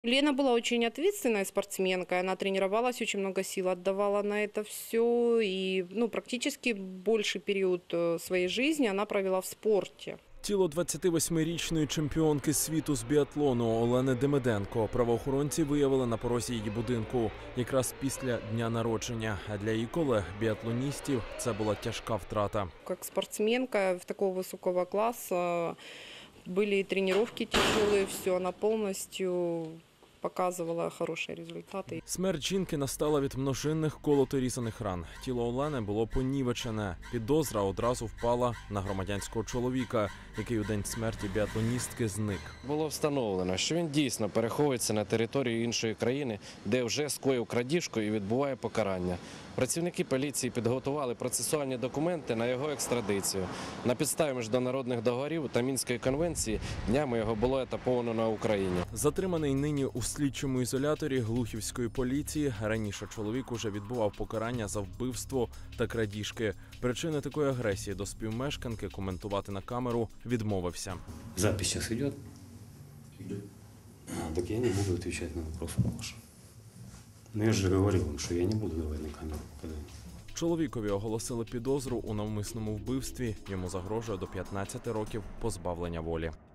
Лена была очень ответственной спортсменкой, она тренировалась, очень много сил отдавала на это все, и практически больший период своей жизни она провела в спорте. Тіло 28-річної чемпіонки світу з біатлону Олени Демиденко правоохоронці виявили на порозі її будинку якраз після дня народження. А для її колег-біатлоністів це була тяжка втрата. Как спортсменка такого высокого класса были и тренировки тяжелые, все, она полностью показувала хороші результати. Смерть жінки настала від множинних колото-різаних ран. Тіло Олени було понівечене. Підозра одразу впала на громадянського чоловіка, який у день смерті біатлоністки зник. Було встановлено, що він дійсно переховується на територію іншої країни, де вже скоїв крадіжку і відбуває покарання. Працівники поліції підготували процесуальні документи на його екстрадицію. На підставі міжнародних договорів та Мінської конвенції днями його було етаповано на Україні. Затриманий нині у слідчому ізоляторі Глухівської поліції. Раніше чоловік уже відбував покарання за вбивство та крадіжки. Причини такої агресії до співмешканки коментувати на камеру відмовився. Запись зараз йде? Йде. Так я не буду відповідати на питання ваші. Ну я ж говорив вам, що я не буду давати на камеру. Чоловікові оголосили підозру у навмисному вбивстві. Йому загрожує до 15 років позбавлення волі.